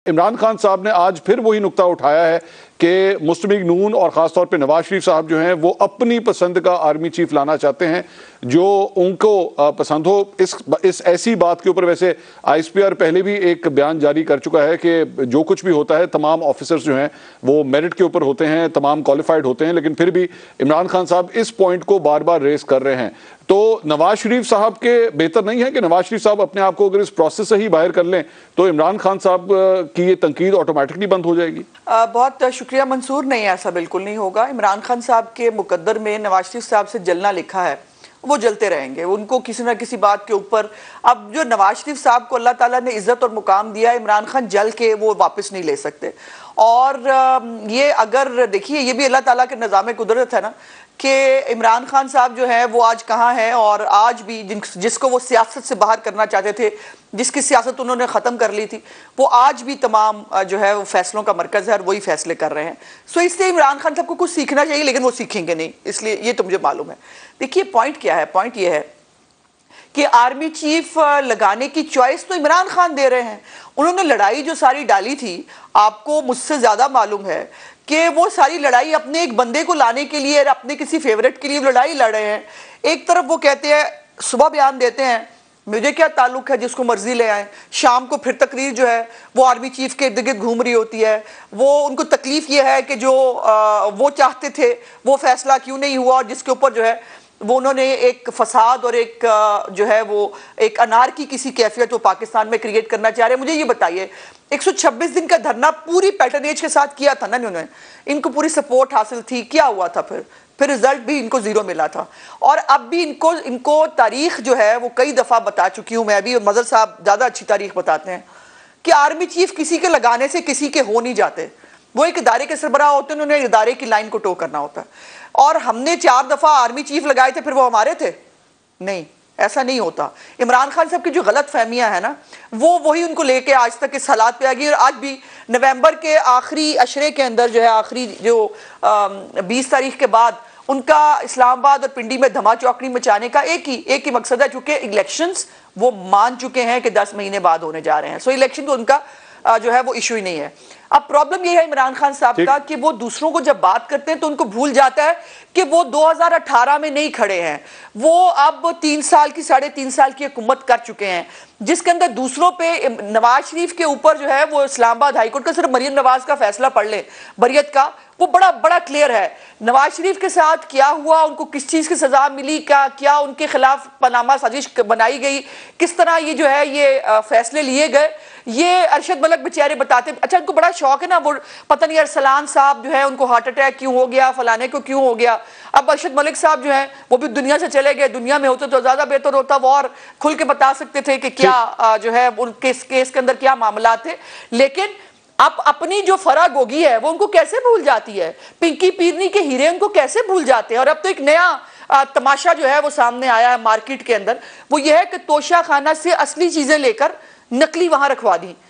इमरान खान साहब ने आज फिर वही नुक्ता उठाया है कि मुस्लिम लीग नून और ख़ासतौर पे नवाज शरीफ साहब जो हैं वो अपनी पसंद का आर्मी चीफ लाना चाहते हैं जो उनको पसंद हो। इस ऐसी बात के ऊपर वैसे ISPR पहले भी एक बयान जारी कर चुका है कि जो कुछ भी होता है तमाम ऑफिसर्स जो हैं वो मेरिट के ऊपर होते हैं, तमाम क्वालिफाइड होते हैं, लेकिन फिर भी इमरान खान साहब इस पॉइंट को बार बार रेस कर रहे हैं। तो नवाज शरीफ साहब के बेहतर नहीं है कि नवाज शरीफ साहब अपने आप को अगर इस प्रोसेस से ही बाहर कर लें तो इमरान खान साहब की ये तनकीद ऑटोमेटिकली बंद हो जाएगी? बहुत शुक्रिया मंसूर, नहीं ऐसा बिल्कुल नहीं होगा। इमरान खान साहब के मुकद्दर में नवाज शरीफ साहब से जलना लिखा है, वो जलते रहेंगे। उनको किसी ना किसी बात के ऊपर, अब जो नवाज शरीफ साहब को अल्लाह ताला ने इज्जत और मुकाम दिया, इमरान खान जल के वो वापस नहीं ले सकते। और ये अगर देखिए, ये भी अल्लाह ताला के निज़ाम कुदरत है ना कि इमरान खान साहब जो है वो आज कहाँ हैं, और आज भी जिसको वो सियासत से बाहर करना चाहते थे, जिसकी सियासत उन्होंने ख़त्म कर ली थी, वो आज भी तमाम जो है वो फैसलों का मरकज़ है और वही फैसले कर रहे हैं। सो इसलिए इमरान खान साहब को कुछ सीखना चाहिए, लेकिन वो सीखेंगे नहीं, इसलिए ये तो मुझे मालूम है। देखिए पॉइंट क्या है, पॉइंट ये है कि आर्मी चीफ लगाने की चॉइस तो इमरान खान दे रहे हैं। उन्होंने लड़ाई जो सारी डाली थी, आपको मुझसे ज़्यादा मालूम है कि वो सारी लड़ाई अपने एक बंदे को लाने के लिए, अपने किसी फेवरेट के लिए लड़ाई लड़ रहे हैं। एक तरफ वो कहते हैं, सुबह बयान देते हैं मुझे क्या ताल्लुक है, जिसको मर्जी ले आए, शाम को फिर तकरीर जो है वो आर्मी चीफ के इर्द गिर्द घूम रही होती है। वो उनको तकलीफ ये है कि जो वो चाहते थे वो फैसला क्यों नहीं हुआ, और जिसके ऊपर जो है वो उन्होंने एक फसाद और एक जो है वो एक अनार की किसी कैफियत वो पाकिस्तान में क्रिएट करना चाह रहे हैं। मुझे ये बताइए, 126 दिन का धरना पूरी पैटर्नेज के साथ किया था ना उन्होंने, इनको पूरी सपोर्ट हासिल थी, क्या हुआ था फिर रिजल्ट भी इनको जीरो मिला था। और अब भी इनको तारीख जो है वो कई दफा बता चुकी हूं मैं भी, और मजहर साहब ज्यादा अच्छी तारीख बताते हैं कि आर्मी चीफ किसी के लगाने से किसी के हो नहीं जाते। वो एक इदारे के सरबराह होते हैं, उन्होंने इदारे की लाइन को टो करना होता है। और हमने 4 दफा आर्मी चीफ लगाए थे, फिर वो हमारे थे? नहीं, ऐसा नहीं होता। इमरान खान साहब की जो गलत फहमियां है ना, वो वही उनको लेके आज तक इस हालात पे आ गई। और आज भी नवंबर के आखिरी अशरे के अंदर जो है, आखिरी जो 20 तारीख के बाद उनका इस्लामाबाद और पिंडी में धमा चौकड़ी मचाने का एक ही मकसद है, चूंकि इलेक्शंस वो मान चुके हैं कि 10 महीने बाद होने जा रहे हैं। सो इलेक्शन तो उनका जो है वो इशू ही नहीं है। अब प्रॉब्लम ये है इमरान खान साहब का कि वो दूसरों को जब बात करते हैं तो उनको भूल जाता है कि वो 2018 में नहीं खड़े हैं, वो अब 3 साल की 3.5 साल की हुकूमत कर चुके हैं, जिसके अंदर दूसरों पे, नवाज शरीफ के ऊपर जो है वो इस्लामाबाद हाईकोर्ट का सिर्फ मरियम नवाज का फैसला पढ़ ले बरियत का, वो बड़ा क्लियर है। नवाज शरीफ के साथ क्या हुआ, उनको किस चीज की सजा मिली, क्या उनके खिलाफ पनामा साजिश बनाई गई, किस तरह ये जो है ये फैसले लिए गए, ये अरशद मलिक बेचारे बताते। अच्छा, उनको बड़ा शौक है ना, वो पता नहीं अरसलान साहब जो है उनको हार्ट अटैक क्यों हो गया, फलाने को क्यों हो गया। अब अरशद मलिक साहब जो है वो भी दुनिया से चले गए, दुनिया में होते तो ज्यादा बेहतर होता, वो और खुल के बता सकते थे कि क्या जो है उनके केस के अंदर क्या मामला थे। लेकिन अब अपनी जो फराग होगी है वो उनको कैसे भूल जाती है, पिंकी पीरनी के हीरे उनको कैसे भूल जाते हैं। और अब तो एक नया तमाशा जो है वो सामने आया है मार्केट के अंदर, वो ये है कि तोशा खाना से असली चीजें लेकर नकली वहां रखवा दी।